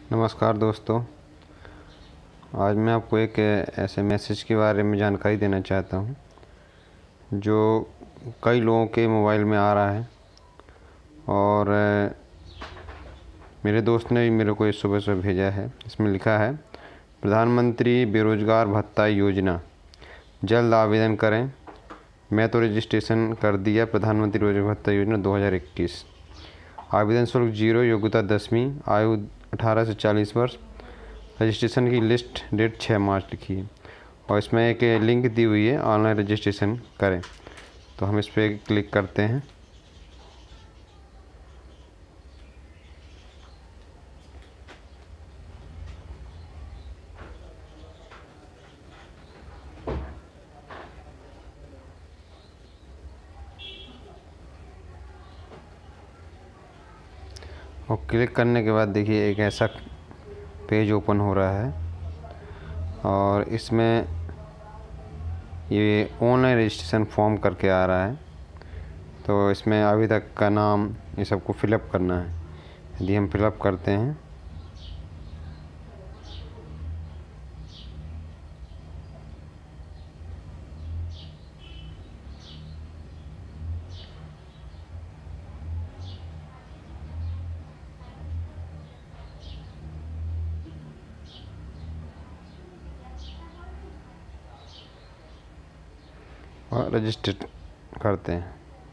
नमस्कार दोस्तों। आज मैं आपको एक ऐसे मैसेज के बारे में जानकारी देना चाहता हूं जो कई लोगों के मोबाइल में आ रहा है और मेरे दोस्त ने भी मेरे को इस सुबह सुबह भेजा है। इसमें लिखा है, प्रधानमंत्री बेरोजगार भत्ता योजना, जल्द आवेदन करें। मैं तो रजिस्ट्रेशन कर दिया। प्रधानमंत्री रोजगार भत्ता योजना 2021। आवेदन शुल्क 0, योग्यता 10वीं, आयु 18 से 40 वर्ष। रजिस्ट्रेशन की लिस्ट डेट 6 मार्च लिखी है और इसमें एक लिंक दी हुई है, ऑनलाइन रजिस्ट्रेशन करें। तो हम इस पर क्लिक करते हैं। और क्लिक करने के बाद देखिए एक ऐसा पेज ओपन हो रहा है और इसमें ये ऑनलाइन रजिस्ट्रेशन फॉर्म करके आ रहा है। तो इसमें अभी तक का नाम ये सबको फिलअप करना है। यदि हम फिलअप करते हैं और रजिस्टर करते हैं।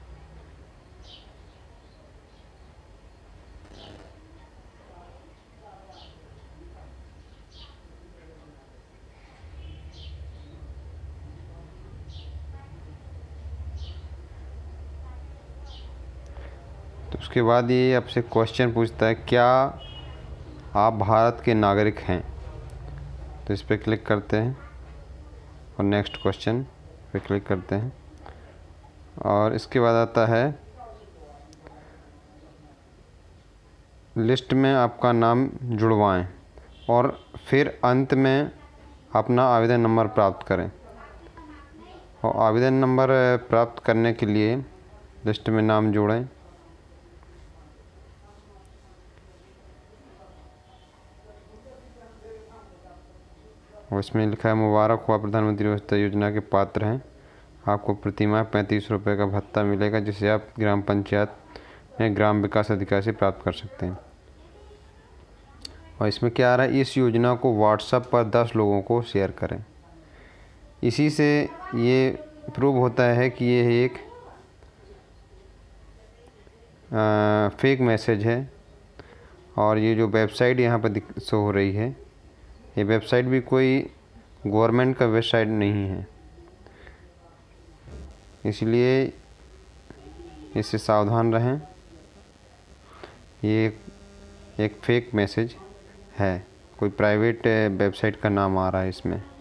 तो उसके बाद ये आपसे क्वेश्चन पूछता है, क्या आप भारत के नागरिक हैं? तो इस पर क्लिक करते हैं और नेक्स्ट क्वेश्चन पे क्लिक करते हैं और इसके बाद आता है लिस्ट में आपका नाम जुड़वाएं और फिर अंत में अपना आवेदन नंबर प्राप्त करें। और आवेदन नंबर प्राप्त करने के लिए लिस्ट में नाम जोड़ें। और इसमें लिखा है, मुबारक हुआ, प्रधानमंत्री रोजगार योजना के पात्र हैं। आपको प्रतिमाह 35 रुपये का भत्ता मिलेगा, जिसे आप ग्राम पंचायत में ग्राम विकास अधिकारी से प्राप्त कर सकते हैं। और इसमें क्या आ रहा है, इस योजना को व्हाट्सएप पर 10 लोगों को शेयर करें। इसी से ये प्रूव होता है कि ये एक फेक मैसेज है। और ये जो वेबसाइट यहाँ पर शो हो रही है, ये वेबसाइट भी कोई गवर्नमेंट का वेबसाइट नहीं है, इसलिए इससे सावधान रहें। ये एक फेक मैसेज है, कोई प्राइवेट वेबसाइट का नाम आ रहा है इसमें।